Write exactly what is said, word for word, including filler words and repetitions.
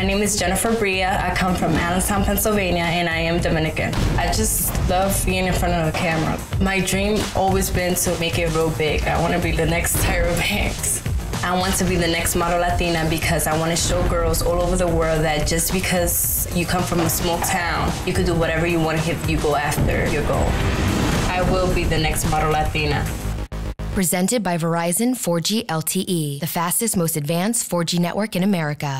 My name is Jennifer Bria. I come from Allentown, Pennsylvania, and I am Dominican. I just love being in front of the camera. My dream always been to make it real big. I want to be the next Tyra Banks. I want to be the next model Latina because I want to show girls all over the world that just because you come from a small town, you could do whatever you want if you go after your goal. I will be the next model Latina. Presented by Verizon four G L T E, the fastest, most advanced four G network in America.